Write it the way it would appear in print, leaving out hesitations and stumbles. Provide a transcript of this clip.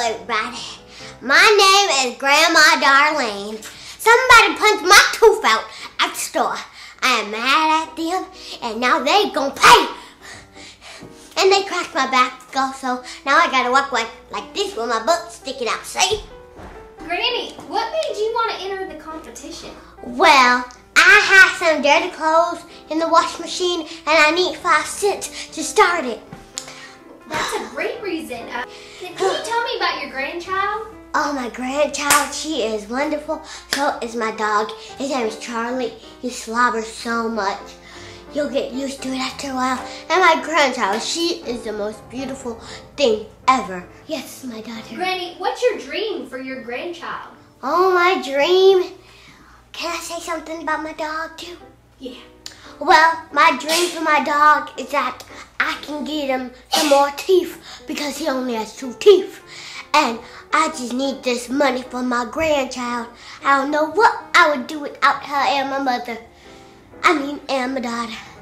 everybody. My name is Grandma Darlene. Somebody punched my tooth out at the store. I am mad at them, and now they gonna pay. And they cracked my back also. Now I gotta walk like this with my butt sticking out, see? Granny, what made you want to enter the competition? Well, I had some dirty clothes in the wash machine, and I need 5 cents to start it. That's a great reason. Can you tell me about your grandchild? Oh, my grandchild, she is wonderful. So is my dog. His name is Charlie. He slobbers so much. You'll get used to it after a while. And my grandchild, she is the most beautiful thing ever. Yes, my daughter. Granny, what's your dream for your grandchild? Oh, my dream. Can I say something about my dog too? Yeah. Well, my dream for my dog is that I can get him some more teeth because he only has 2 teeth. And I just need this money for my grandchild. I don't know what I would do without her and my mother. And my daughter.